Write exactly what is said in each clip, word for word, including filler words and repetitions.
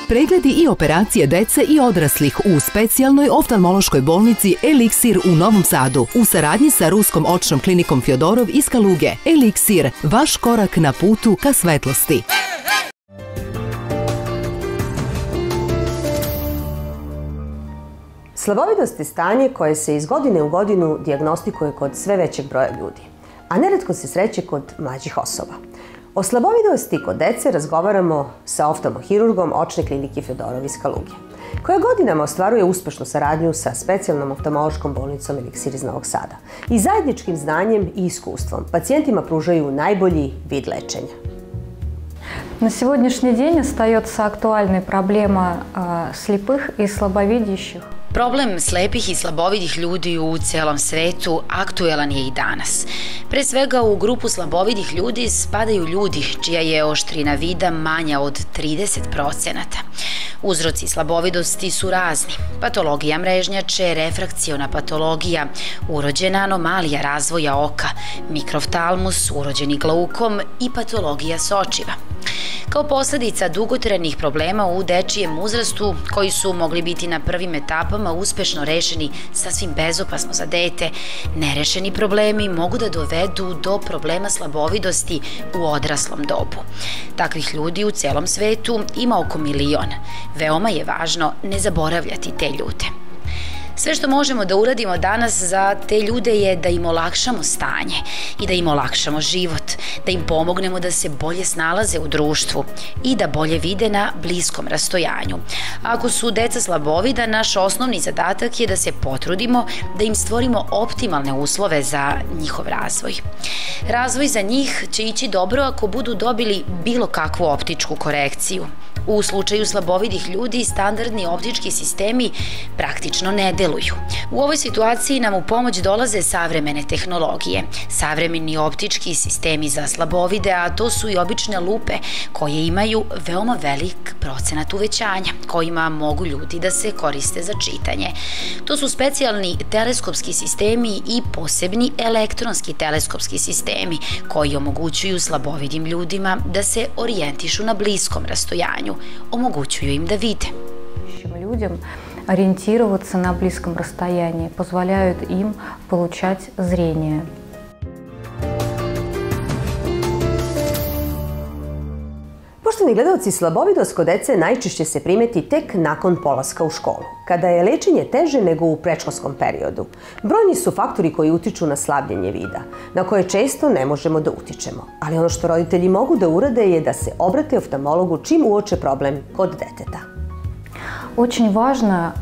Pregledi i operacije dece i odraslih u specijalnoj oftalmološkoj bolnici Eliksir u Novom Sadu u saradnji sa Ruskom očnom klinikom Fjodorov iz Kaluge. Eliksir, vaš korak na putu ka svetlosti. Slabovidost je stanje koje se iz godine u godinu dijagnostikuje kod sve većeg broja ljudi, a neretko se sreće kod mlađih osoba. O slabovidosti kod dece razgovaramo sa oftalmohirurgom očne klinike Fjodorov iz Kaluge, koja godinama ostvaruje uspešnu saradnju sa specijalnom oftalmološkom bolnicom Eliksir iz Novog Sada i zajedničkim znanjem i iskustvom pacijentima pružaju najbolji vid lečenja. На сегодняшний день остается актуальной проблема слепых и слабовидящих. Problem slepih i slabovidih ljudi u celom svetu aktuelan je i danas. Pre svega u grupu slabovidih ljudi spadaju ljudi čija je oštrina vida manja od trideset procenata. Uzroci slabovidosti su razni. Patologija mrežnjače, refrakciona patologija, urođena anomalija razvoja oka, mikroftalmus, urođeni glaukom i patologija sočiva. Kao posledica dugotrajnih problema u dečijem uzrastu, koji su mogli biti na prvim etapama uspešno rešeni sasvim bezopasno za dete, nerešeni problemi mogu da dovedu do problema slabovidosti u odraslom dobu. Takvih ljudi u celom svetu ima oko milion. Veoma je važno ne zaboravljati te ljude. Sve što možemo da uradimo danas za te ljude je da im olakšamo stanje i da im olakšamo život, da im pomognemo da se bolje snalaze u društvu i da bolje vide na bliskom rastojanju. Ako su deca slabovida, naš osnovni zadatak je da se potrudimo da im stvorimo optimalne uslove za njihov razvoj. Razvoj za njih će ići dobro ako budu dobili bilo kakvu optičku korekciju. U slučaju slabovidih ljudi, standardni optički sistemi praktično ne deluju. U ovoj situaciji nam u pomoć dolaze savremene tehnologije, savremeni optički sistemi za slabovide, a to su i obične lupe koje imaju veoma velik procenat uvećanja, kojima mogu ljudi da se koriste za čitanje. To su specijalni teleskopski sistemi i posebni elektronski teleskopski sistemi koji omogućuju slabovidim ljudima da se orijentišu na bliskom rastojanju, omogućuju im da vide. Людям ориентироваться на близком расстоянии, позволяют им получать зрение. Poštovani gledalci, slabovidost kod dece najčešće se primeti tek nakon polaska u školu, kada je lečenje teže nego u predškolskom periodu. Brojni su faktori koji utiču na slabljenje vida, na koje često ne možemo da utičemo. Ali ono što roditelji mogu da urade je da se obrate oftalmologu čim uoče problem kod deteta. Очень важно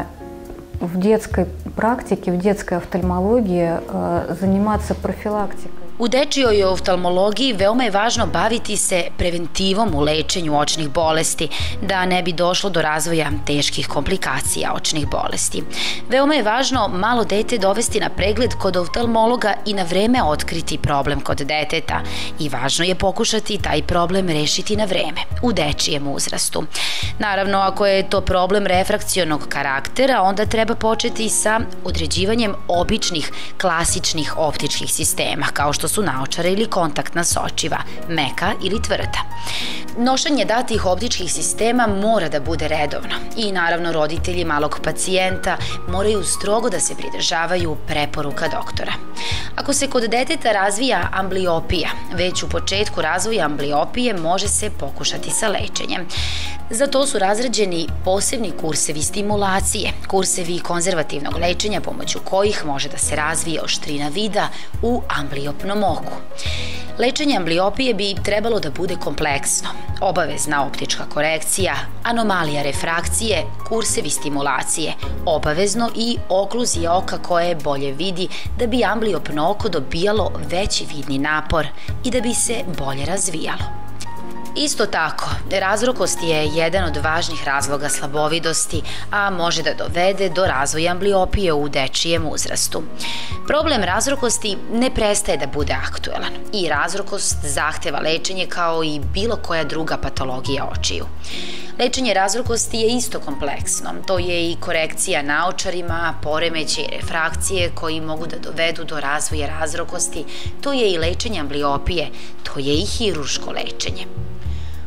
в детской практике, в детской офтальмологии заниматься профилактикой. U dečijoj oftalmologiji veoma je važno baviti se preventivom u lečenju očnih bolesti, da ne bi došlo do razvoja teških komplikacija očnih bolesti. Veoma je važno malo dete dovesti na pregled kod oftalmologa i na vreme otkriti problem kod deteta. I važno je pokušati taj problem rešiti na vreme, u dečijem uzrastu. Naravno, ako je to problem refrakcionog karaktera, onda treba početi sa određivanjem običnih, klasičnih optičkih sistema, kao što su naočare ili kontaktna sočiva, meka ili tvrda. Nošenje datih optičkih sistema mora da bude redovno i naravno roditelji malog pacijenta moraju strogo da se pridržavaju preporuka doktora. Ako se kod deteta razvija ambliopija, već u početku razvoja ambliopije može se pokušati sa lečenjem. Za to su razrađeni posebni kursevi stimulacije, kursevi konzervativnog lečenja pomoću kojih može da se razvije oštrina vida u ambliopnom oku. Lečenje ambliopije bi trebalo da bude kompleksno. Obavezna optička korekcija, anomalija refrakcije, kursevi stimulacije, obavezno i okluzija oka koje bolje vidi da bi ambliopno oko dobijalo veći vidni napor i da bi se bolje razvijalo. Isto tako, razrokost je jedan od važnih razloga slabovidosti, a može da dovede do razvoja ambliopije u dečijem uzrastu. Problem razrokosti ne prestaje da bude aktuelan i razrokost zahteva lečenje kao i bilo koja druga patologija očiju. Lečenje razrokosti je isto kompleksno. To je i korekcija naočarima, poremećaj refrakcije koji mogu da dovedu do razvoja razrokosti. To je i lečenje ambliopije, to je i hirurško lečenje.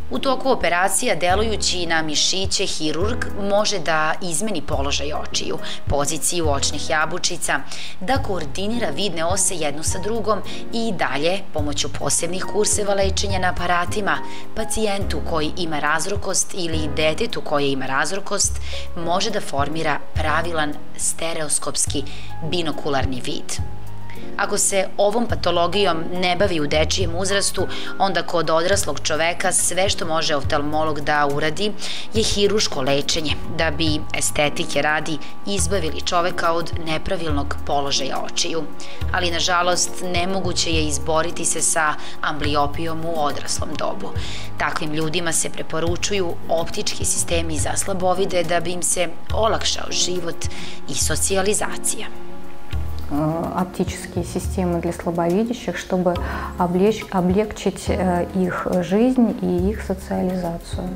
U toku operacija, delujući na mišiće, hirurg može da izmeni položaj očiju, poziciju očnih jabučica, da koordinira vidne ose jednu sa drugom i dalje, pomoću posebnih kurseva lečenja na aparatima, pacijentu koji ima razrokost ili detetu koje ima razrokost može da formira pravilan stereoskopski binokularni vid. Ako se ovom patologijom ne bavi u dečijem uzrastu, onda kod odraslog čoveka sve što može oftalmolog da uradi je hiruško lečenje, da bi estetike radi izbavili čoveka od nepravilnog položaja očiju. Ali, nažalost, nemoguće je izboriti se sa ambliopijom u odraslom dobu. Takvim ljudima se preporučuju optički sistemi za slabovide da bi im se olakšao život i socijalizacija. Оптические системы для слабовидящих, чтобы облечь, облегчить их жизнь и их социализацию.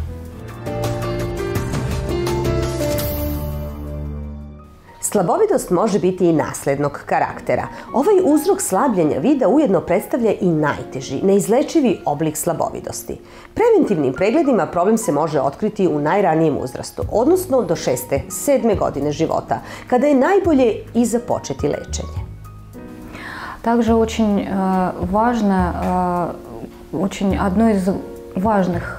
Slabovidost može biti i naslednog karaktera. Ovaj uzrok slabljenja vida ujedno predstavlja i najteži, neizlečivi oblik slabovidosti. Preventivnim pregledima problem se može otkriti u najranijem uzrastu, odnosno do šeste, sedme godine života, kada je najbolje i započeti lečenje. Также очень важно, очень одно из важных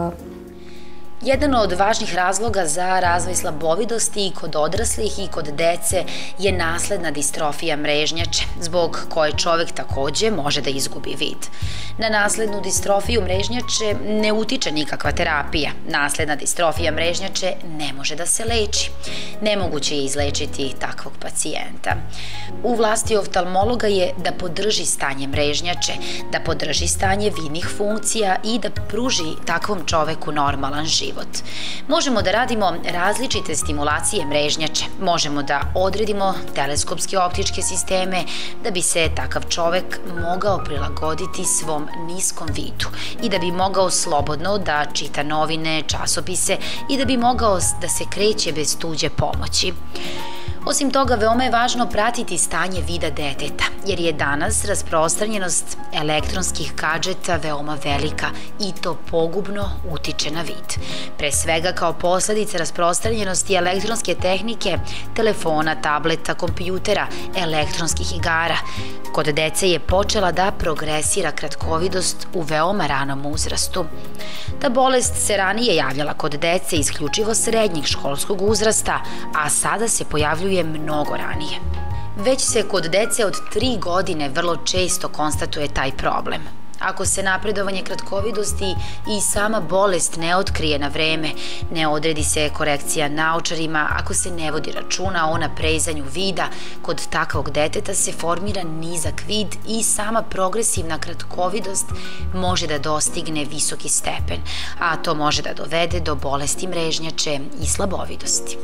Jedan od važnih razloga za razvoj slabovidosti i kod odraslih i kod dece je nasledna distrofija mrežnjače, zbog koje čovek takođe može da izgubi vid. Na naslednu distrofiju mrežnjače ne utiče nikakva terapija. Nasledna distrofija mrežnjače ne može da se leči. Nemoguće je izlečiti takvog pacijenta. U vlasti oftalmologa je da podrži stanje mrežnjače, da podrži stanje vidnih funkcija i da pruži takvom čoveku normalan život. Možemo da radimo različite stimulacije mrežnjače, možemo da odredimo teleskopske optičke sisteme da bi se takav čovek mogao prilagoditi svom niskom vidu i da bi mogao slobodno da čita novine, časopise i da bi mogao da se kreće bez tuđe pomoći. Osim toga, veoma je važno pratiti stanje vida deteta, jer je danas rasprostranjenost elektronskih gadžeta veoma velika i to pogubno utiče na vid. Pre svega, kao posledica rasprostranjenosti elektronske tehnike, telefona, tableta, kompjutera, elektronskih igara, kod dece je počela da progresira kratkovidost u veoma ranom uzrastu. Ta bolest se ranije javljala kod dece isključivo srednjeg školskog uzrasta, a sada se pojavljuje mnogo ranije. Već se kod dece od tri godine vrlo često konstatuje taj problem. Ako se napredovanje kratkovidosti i sama bolest ne otkrije na vreme, ne odredi se korekcija naočarima, ako se ne vodi računa o naprezanju vida, kod takvog deteta se formira nizak vid i sama progresivna kratkovidost može da dostigne visoki stepen, a to može da dovede do bolesti mrežnjače i slabovidosti.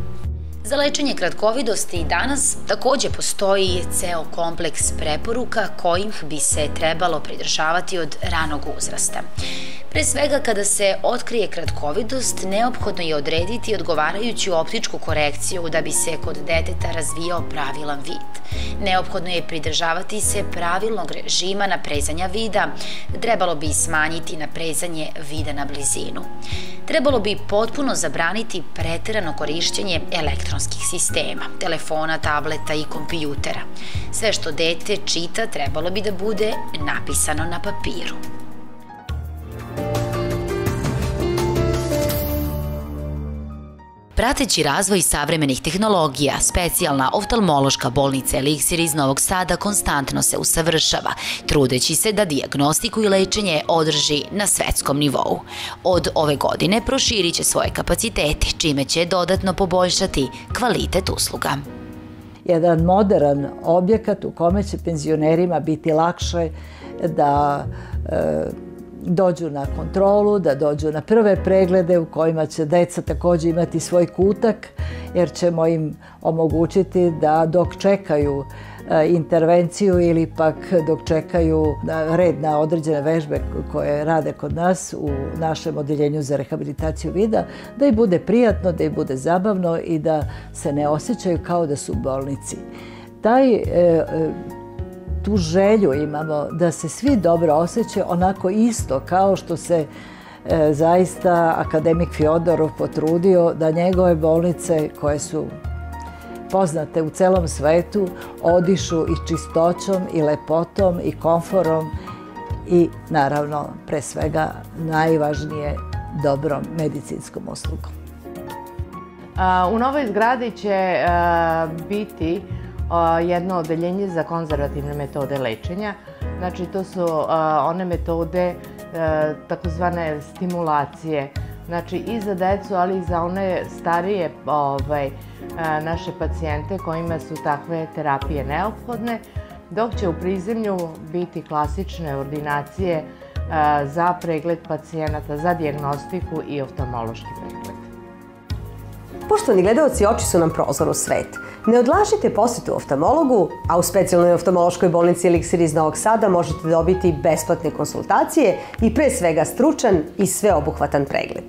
Za lečenje kratkovidosti danas takođe postoji ceo kompleks preporuka kojih bi se trebalo pridržavati od ranog uzrasta. Pre svega, kada se otkrije kratkovidost, neophodno je odrediti odgovarajuću optičku korekciju da bi se kod deteta razvijao pravilan vid. Neophodno je pridržavati se pravilnog režima naprezanja vida, trebalo bi smanjiti naprezanje vida na blizinu. Trebalo bi potpuno zabraniti preterano korišćenje elektronskih sistema, telefona, tableta i kompjutera. Sve što dete čita trebalo bi da bude napisano na papiru. Prateći razvoj savremenih tehnologija, specijalna oftalmološka bolnica Eliksir iz Novog Sada konstantno se usavršava, trudeći se da dijagnostiku i lečenje održi na svetskom nivou. Od ove godine proširit će svoje kapacitete, čime će dodatno poboljšati kvalitet usluga. Jedan moderan objekat u kome će penzionerima biti lakše da dođu na kontrolu, da dođu na prve preglede u kojima će deca takođe imati svoj kutak, jer ćemo im omogućiti da dok čekaju intervenciju ili pak dok čekaju red na određene vežbe koje rade kod nas u našem odeljenju za rehabilitaciju vida, da im bude prijatno, da im bude zabavno i da se ne osjećaju kao da su u bolnici. Taj tu želju imamo da se svi dobro osjećaju onako isto kao što se zaista akademik Fjodorov potrudio da njegove bolnice, koje su poznate u celom svetu, odišu i čistoćom i lepotom i komforom i naravno pre svega najvažnije dobrom medicinskom uslugom. U novoj zgradi će biti jedno odeljenje za konzervativne metode lečenja. Znači, to su one metode takozvane stimulacije. Znači, i za decu, ali i za one starije naše pacijente kojima su takve terapije neophodne, dok će u prizemlju biti klasične ordinacije za pregled pacijenata, za dijagnostiku i oftalmološki pregled. Poštovani gledalci, oči su nam prozor u svet. Ne odlažite posetu oftalmologu, a u specijalnoj oftalmološkoj bolnici Eliksir iz Novog Sada možete dobiti besplatne konsultacije i pre svega stručan i sveobuhvatan pregled.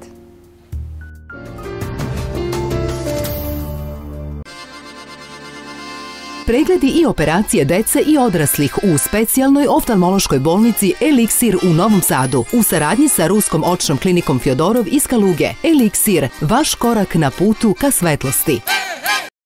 Pregledi i operacije dece i odraslih u specijalnoj oftalmološkoj bolnici Eliksir u Novom Sadu u saradnji sa Ruskom očnom klinikom Fjodorov iz Kaluge. Eliksir, vaš korak na putu ka svetlosti.